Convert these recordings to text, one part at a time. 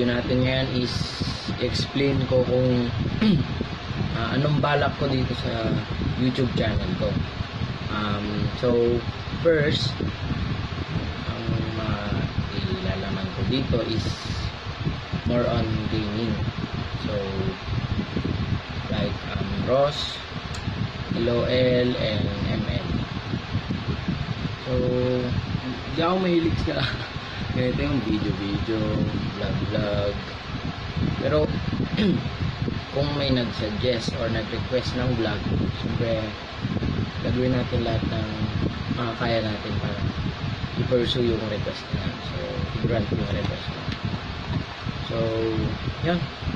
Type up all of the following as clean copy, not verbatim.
video natin ngayon is explain ko kung anong balak ko dito sa YouTube channel ko. So first, ang ilalaman ko dito is more on gaming. So like ROS, LOL, and ML. So hindi ako mahilig sa ganito yung video, vlog. Pero kung may nag-suggest or nag-request ng vlog, siyempre gagawin natin lahat ng kaya natin para i-pursue yung request na yan. So i-grant yung request na. So yan.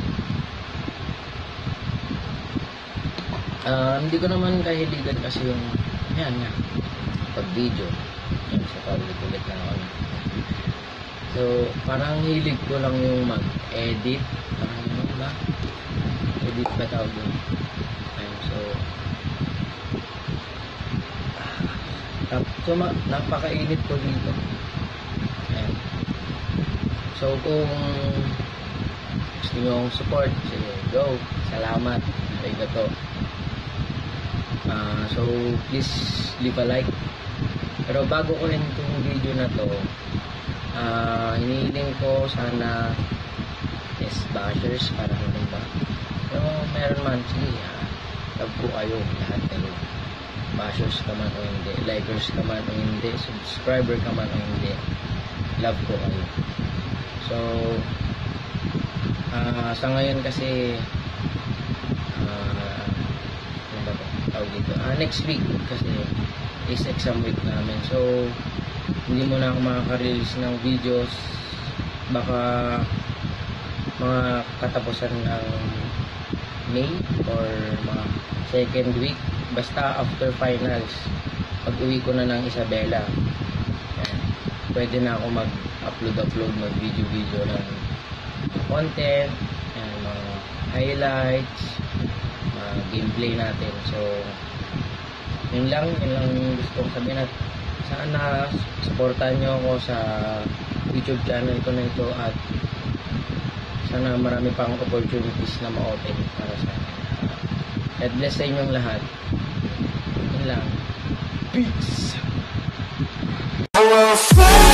Hindi ko naman kahiligan kasi yung yan nga pag video yan, sa paulit-ulit lang ako. So parang hilig ko lang yung mag-edit, parang ano ba, edit ba tawag yun. So napakainit ko dito. Ayan. So kung gusto nyo akong support, sige, go, salamat, like na to. So please leave a like. Pero bago ko rin itong video na to, hinihiling ko sana yes, bashers, para ano ba, pero meron man, sige, love ko kayo, lahat kayo, bashers ka man o hindi, likers ka man o hindi, subscriber ka man o hindi, love ko kayo. So sa ngayon kasi ano ba to? Tawag dito, next week kasi is exam week namin, so hindi mo na ako makaka-release ng videos, baka mga katapusan ng May or mga second week, basta after finals, pag uwi ko na ng Isabela, pwede na ako mag-upload mag-video ng content, mga highlights, mga gameplay natin. So yun lang gusto kong sabihin, at sana supportan nyo ako sa YouTube channel ko na ito, at sana marami pang opportunities na ma-open para sa God bless sa inyong lahat. Yun lang. Peace!